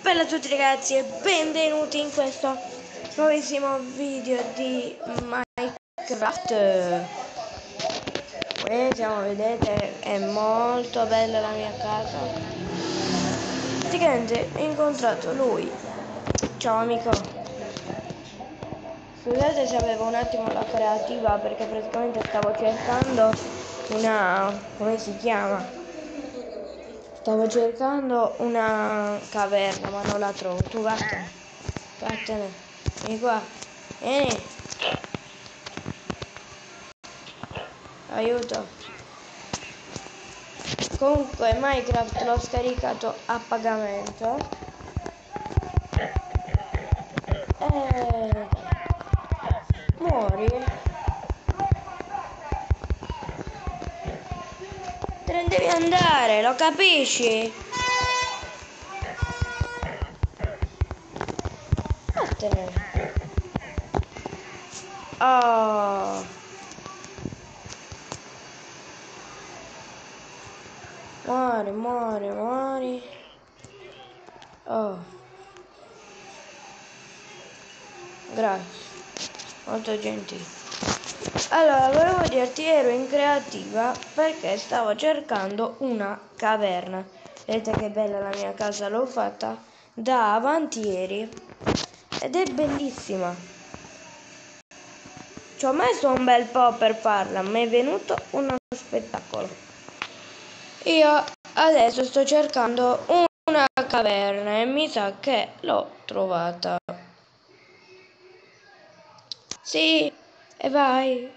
Bella a tutti ragazzi e benvenuti in questo nuovissimo video di Minecraft. Come vedete è molto bella la mia casa. Praticamente ho incontrato lui. Ciao amico. Scusate se avevo un attimo la creativa perché praticamente stavo cercando una... come si chiama? Stavo cercando una caverna ma non la trovo. Tu vattene. Vattene. Vieni qua. Vieni. Aiuto. Comunque Minecraft l'ho scaricato a pagamento. Muori. Te ne devi andare, lo capisci? Vattene. Oh. Muori, muori, muori. Oh. Grazie. Molto gentile. Allora, volevo dirti, ero in creativa perché stavo cercando una caverna. Vedete che bella la mia casa, l'ho fatta da avantieri ed è bellissima. Ci ho messo un bel po' per farla, ma è venuto uno spettacolo. Io adesso sto cercando una caverna e mi sa che l'ho trovata. Sì, e vai.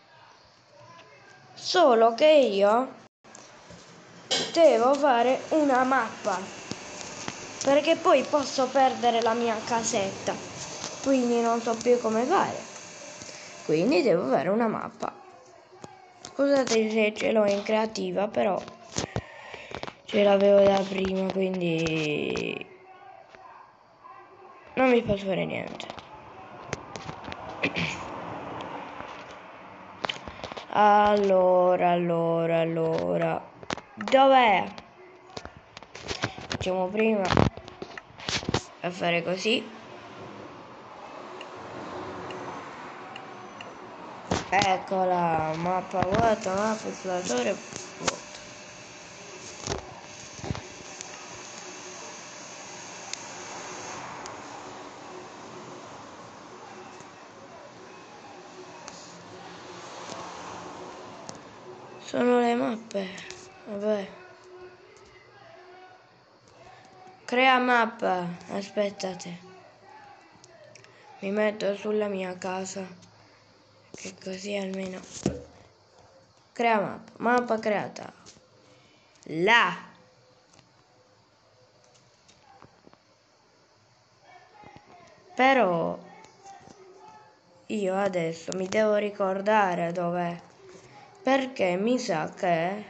Solo che io devo fare una mappa, perché poi posso perdere la mia casetta, quindi non so più come fare. Quindi devo fare una mappa. Scusate se ce l'ho in creativa, però ce l'avevo da prima, quindi non mi posso fare niente. Allora. Dov'è? Facciamo prima a fare così. Eccola, mappa vuota, mappa esploratore vuoto. Sono le mappe. Vabbè. Crea mappa. Aspettate. Mi metto sulla mia casa. Che così almeno. Crea mappa. Mappa creata. Là. Però io adesso mi devo ricordare dov'è. Perché mi sa che...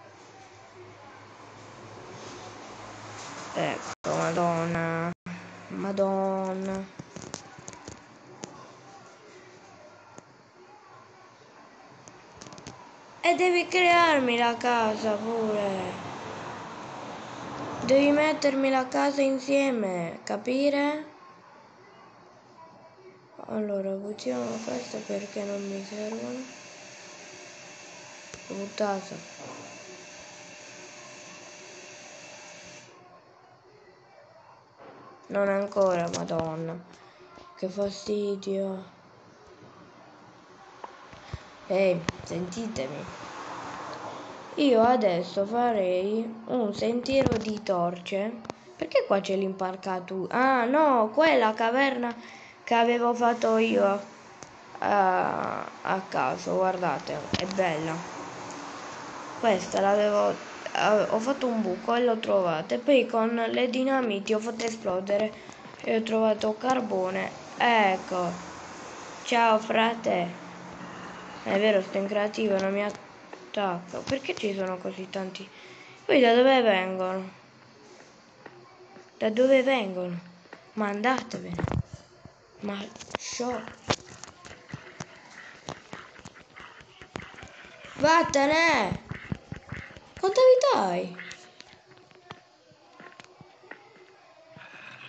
Ecco, madonna. E devi crearmi la casa pure. Devi mettermi la casa insieme, capire? Allora, buttiamo questa perché non mi servono. L'ho buttata. Non ancora, madonna. Che fastidio. Ehi, sentitemi. Io adesso farei un sentiero di torce. Perché qua c'è l'impalcatura? Ah, no, quella caverna che avevo fatto io a caso. Guardate, è bella. Questa l'avevo... ho fatto un buco e l'ho trovata. E poi con le dinamiti ho fatto esplodere. E ho trovato carbone. Ecco. Ciao, frate. È vero, sto in creativa, non mi attacca. Perché ci sono così tanti? Poi da dove vengono? Da dove vengono? Ma andatevene. Ma show. Vattene! Quanta vita hai?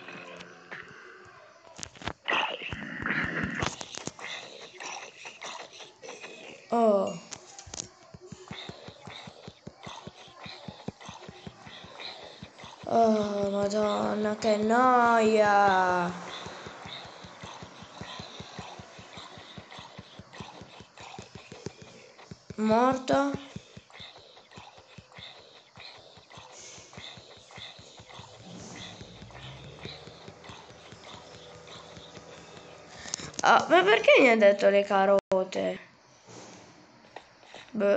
Oh. Oh, Madonna, che noia! Morto? Ah, ma perché mi ha detto le carote? Beh.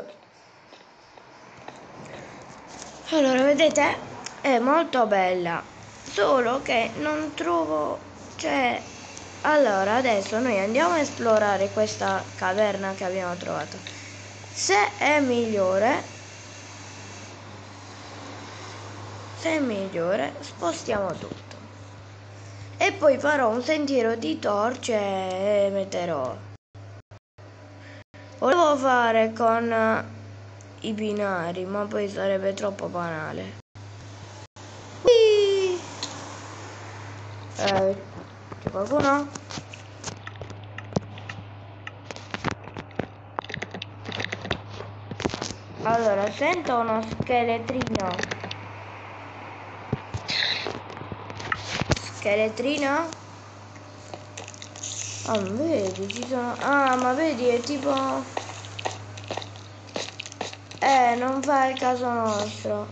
Allora, vedete? È molto bella. Solo che non trovo... Cioè... Allora, adesso noi andiamo a esplorare questa caverna che abbiamo trovato. Se è migliore, spostiamo tutto. E poi farò un sentiero di torce e metterò. Volevo fare con i binari, ma poi sarebbe troppo banale. C'è qualcuno? Allora, sento uno scheletrino. Scheletrino? Ah, vedi, ci sono... Ah, ma vedi, è tipo... non fa il caso nostro.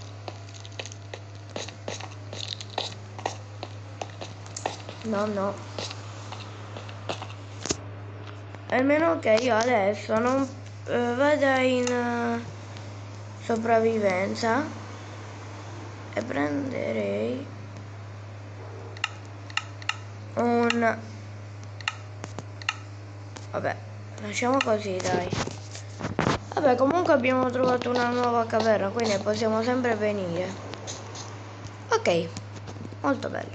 No, no. Almeno che io adesso non vada in sopravvivenza e prenderei un... Vabbè, lasciamo così, dai. Vabbè, comunque abbiamo trovato una nuova caverna, quindi possiamo sempre venire. Ok, molto bello.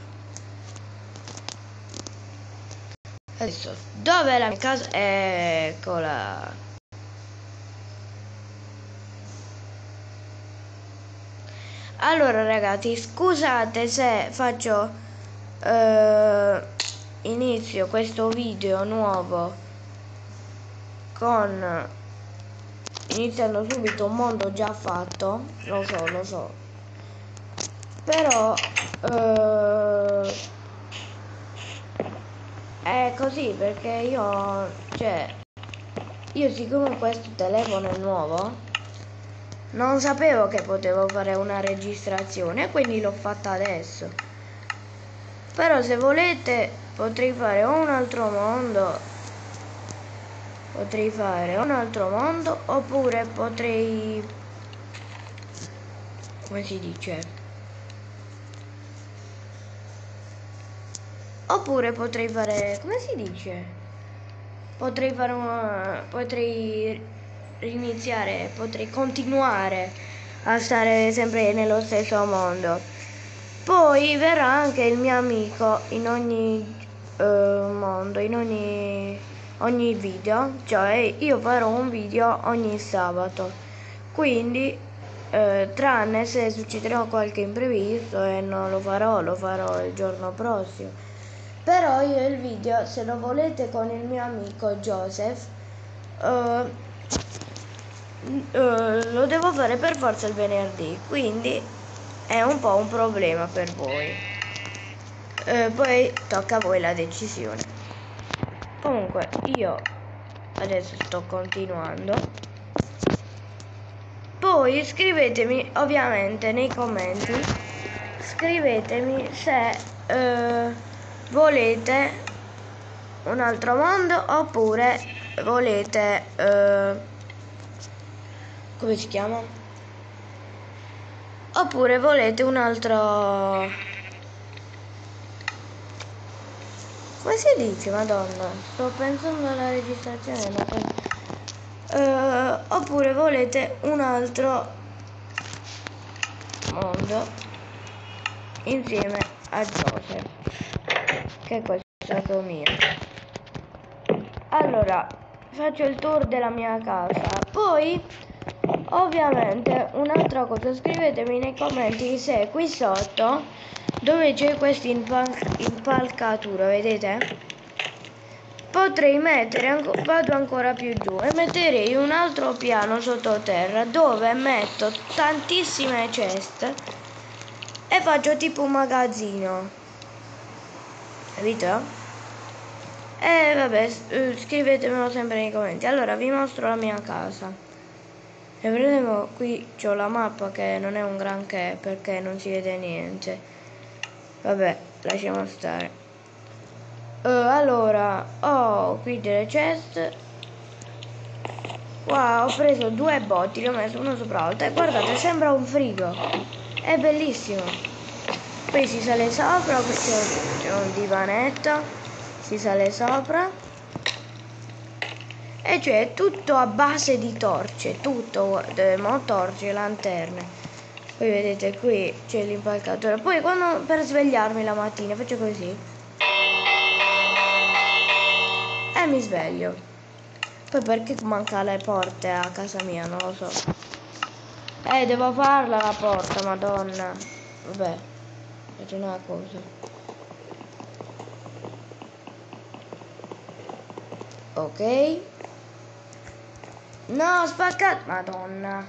Adesso, dov'è la mia casa? Eccola. Allora ragazzi, scusate se faccio inizio questo video nuovo con iniziando subito un mondo già fatto, lo so, però è così perché io siccome questo telefono è nuovo non sapevo che potevo fare una registrazione, quindi l'ho fatta adesso. Però se volete potrei fare un altro mondo. Oppure potrei... Come si dice? Oppure potrei fare... Come si dice? Potrei riniziare, potrei continuare a stare sempre nello stesso mondo. Poi verrà anche il mio amico in ogni mondo, in ogni video, cioè io farò un video ogni sabato, quindi tranne se succederà qualche imprevisto e non lo farò il giorno prossimo. Però io il video, se lo volete con il mio amico Joseph, lo devo fare per forza il venerdì, quindi è un po' un problema per voi. Poi tocca a voi la decisione. Comunque io adesso sto continuando. Poi scrivetemi ovviamente nei commenti, scrivetemi se volete un altro mondo oppure volete come si chiama? Oppure volete un altro... Come si dice, Madonna? Sto pensando alla registrazione. Oppure volete un altro mondo insieme a Joseph, che è questo mio. Allora, faccio il tour della mia casa. Poi, ovviamente, un'altra cosa, scrivetemi nei commenti se qui sotto dove c'è questa impalcatura, vedete? potrei mettere, vado ancora più giù e metterei un altro piano sottoterra dove metto tantissime ceste e faccio tipo un magazzino, capito? E vabbè, scrivetemelo sempre nei commenti. Allora vi mostro la mia casa. E vedremo, qui c'ho la mappa che non è un granché perché non si vede niente. Vabbè, lasciamo stare. Allora, ho qui delle ceste. Wow, ho preso 2 botti, li ho messo uno sopra l'altro e guardate, sembra un frigo. È bellissimo. Poi si sale sopra, qui c'è un divanetto, si sale sopra. E cioè tutto a base di torce, tutto, torce, lanterne. Poi vedete qui c'è l'impalcatura. Poi quando per svegliarmi la mattina faccio così e mi sveglio. Poi perché manca le porte a casa mia, non lo so. Devo farla la porta, madonna. Vabbè, faccio una cosa. Ok. No, spaccato, madonna.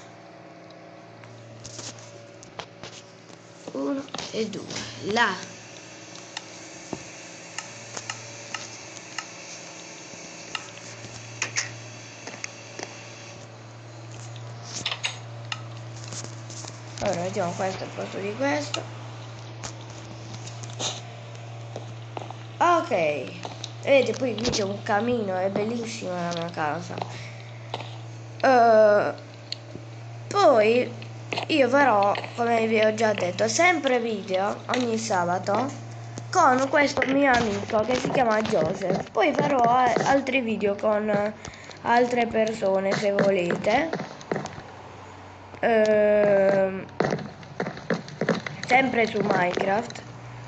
1 e 2, là. Allora mettiamo questo al posto di questo. Ok, vedete, poi qui c'è un camino, è bellissima la mia casa. Poi io farò, come vi ho già detto, sempre video ogni sabato con questo mio amico che si chiama Joseph. Poi farò altri video con altre persone se volete. Sempre su Minecraft.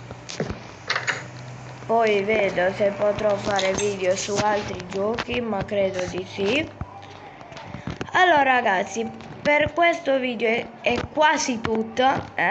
Poi vedo se potrò fare video su altri giochi, ma credo di sì. Allora ragazzi, per questo video è quasi tutto.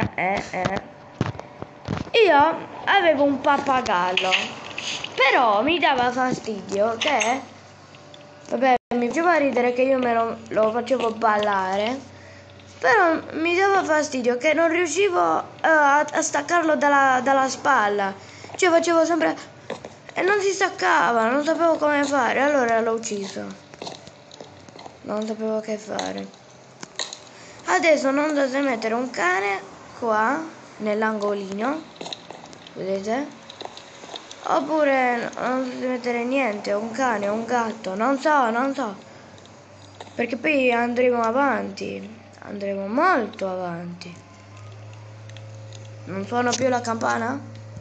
Io avevo un pappagallo, però mi dava fastidio che, vabbè, mi faceva ridere che io lo facevo ballare, però mi dava fastidio che non riuscivo a staccarlo dalla spalla. Cioè facevo sempre e non si staccava, non sapevo come fare, allora l'ho ucciso. Non sapevo che fare. Adesso non so se mettere un cane qua nell'angolino, vedete? Oppure non so se mettere niente, un cane, un gatto, non so. Perché poi andremo avanti, andremo molto avanti. Non suona più la campana?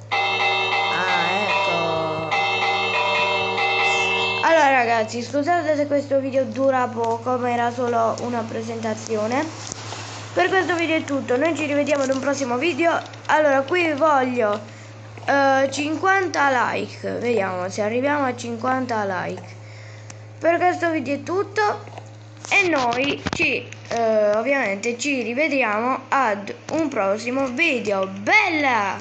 Allora ragazzi, scusate se questo video dura poco, ma era solo una presentazione. Per questo video è tutto, noi ci rivediamo ad un prossimo video. Allora, qui voglio 50 like, vediamo se arriviamo a 50 like. Per questo video è tutto e noi ovviamente ci rivediamo ad un prossimo video. Bella!